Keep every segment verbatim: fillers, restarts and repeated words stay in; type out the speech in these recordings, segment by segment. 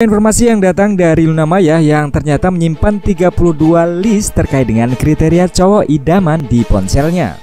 Informasi yang datang dari Luna Maya yang ternyata menyimpan tiga puluh dua list terkait dengan kriteria cowok idaman di ponselnya.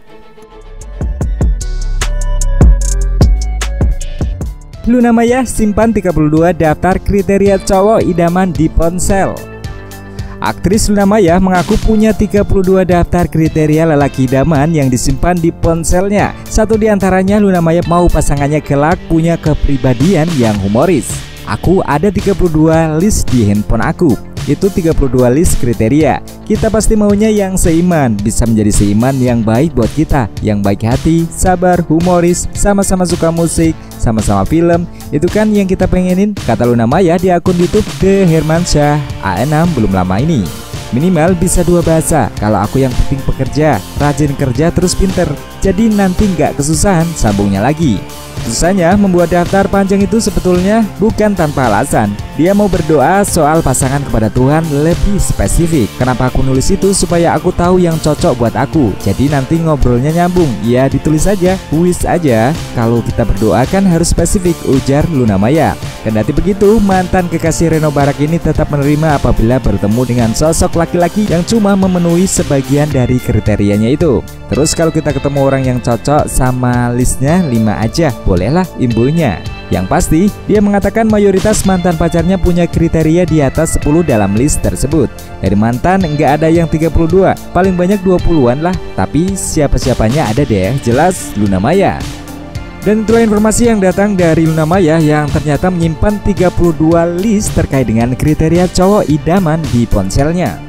Luna Maya simpan tiga puluh dua daftar kriteria cowok idaman di ponsel. Aktris Luna Maya mengaku punya tiga puluh dua daftar kriteria lelaki idaman yang disimpan di ponselnya. Satu di antaranya, Luna Maya mau pasangannya kelak punya kepribadian yang humoris. Aku ada tiga puluh dua list di handphone aku. Itu tiga puluh dua list kriteria. Kita pasti maunya yang seiman, bisa menjadi seiman yang baik buat kita, yang baik hati, sabar, humoris, sama-sama suka musik, sama-sama film. Itu kan yang kita pengenin, kata Luna Maya di akun YouTube The Hermansyah A enam belum lama ini. Minimal bisa dua bahasa, kalau aku yang penting pekerja, rajin kerja terus pinter, jadi nanti nggak kesusahan, sambungnya lagi. Susahnya membuat daftar panjang itu sebetulnya bukan tanpa alasan. Dia mau berdoa soal pasangan kepada Tuhan lebih spesifik. Kenapa aku nulis itu? Supaya aku tahu yang cocok buat aku. Jadi nanti ngobrolnya nyambung. Ya ditulis aja, wis aja. Kalau kita berdoa kan harus spesifik, ujar Luna Maya. Kendati begitu, mantan kekasih Reno Barak ini tetap menerima apabila bertemu dengan sosok laki-laki yang cuma memenuhi sebagian dari kriterianya itu. Terus kalau kita ketemu orang yang cocok sama listnya lima aja, bolehlah imbuhnya. Yang pasti, dia mengatakan mayoritas mantan pacarnya punya kriteria di atas sepuluh dalam list tersebut. Dari mantan nggak ada yang tiga puluh dua, paling banyak dua puluhan lah. Tapi siapa-siapanya ada deh, jelas Luna Maya. Dan itulah informasi yang datang dari Luna Maya yang ternyata menyimpan tiga puluh dua list terkait dengan kriteria cowok idaman di ponselnya.